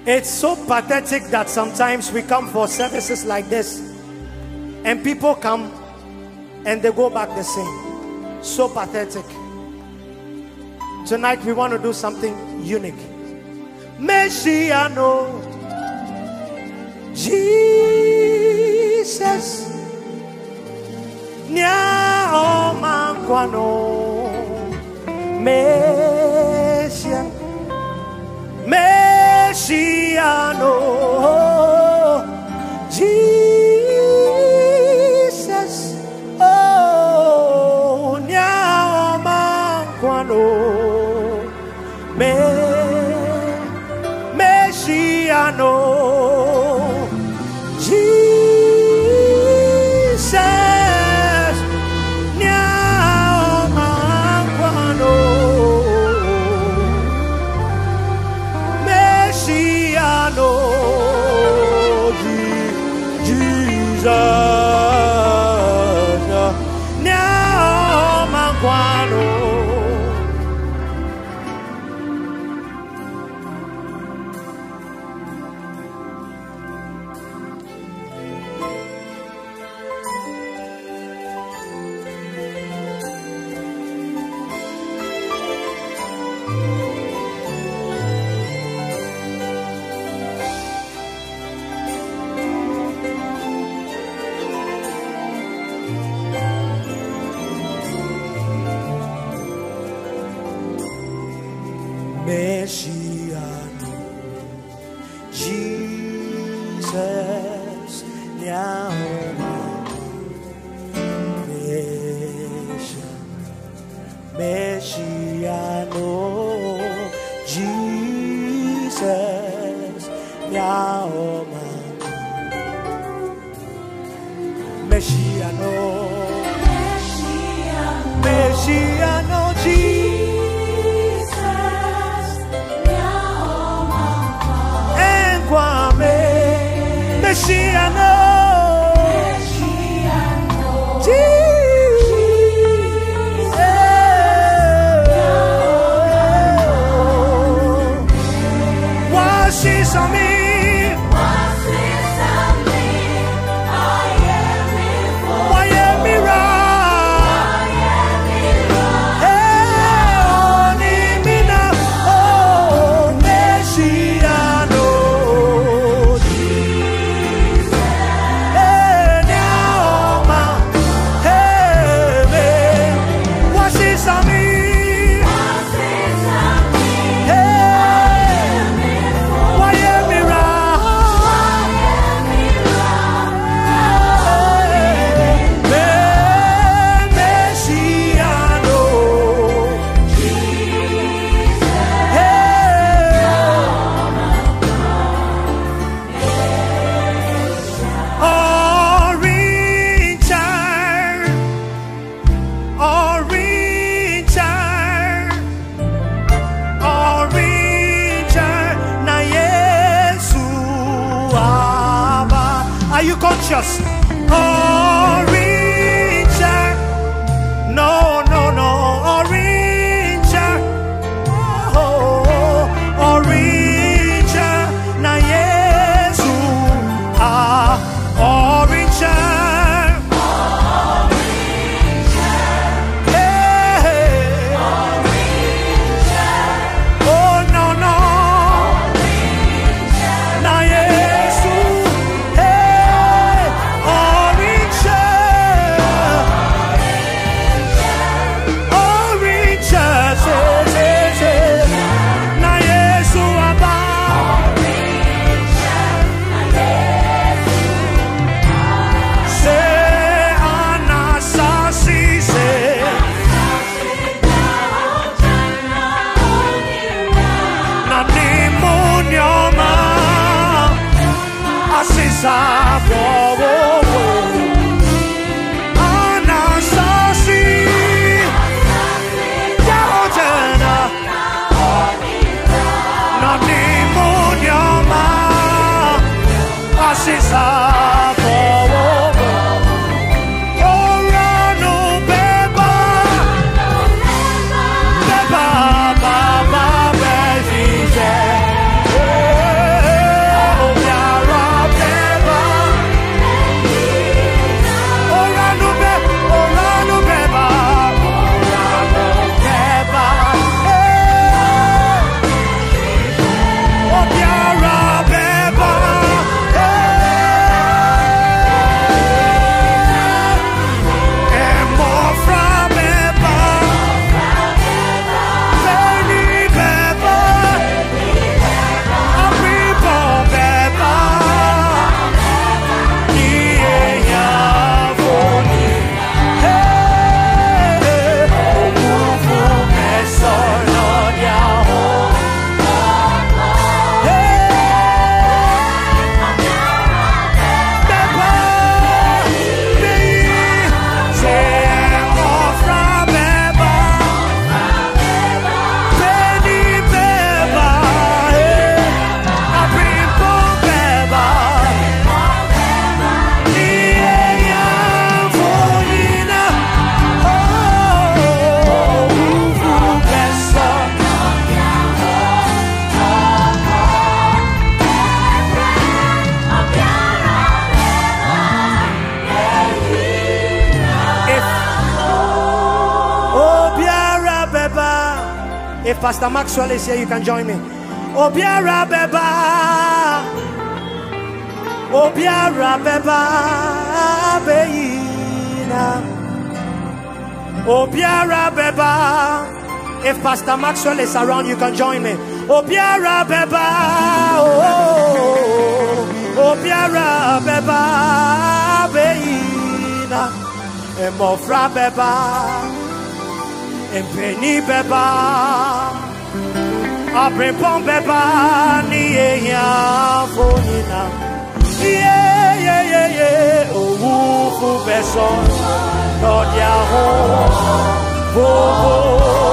It's so pathetic that sometimes we come for services like this and people come and they go back the same. So pathetic. Tonight we want to do something unique. Messiano, Jesus, Nya Omankwano, Messiano, Jesus, oh, Nya Omankwano, Messiano, Jesus, Nya Omankwano, Messiano, Jesus, Nya Omankwano. Messiano, Jesus, Nya Messiano, Jesus, Nya Messiano, Messiano, Jesus. Messiano, Jesus, wash it on me, I am conscious. Orange, no, orange, orange, na Yesu, orange, hey, oh no, na Yesu. If Pastor Maxwell is here, you can join me. Obiara beba, Obiara beba, beina. Obiara beba. If Pastor Maxwell is around, you can join me. Obiara beba, oh, Obiara beba, beina. Emofra beba, empeni beba, abrepon beba, ni ya fonina. Yeah, oh, beson, Lord Yahoo, oh.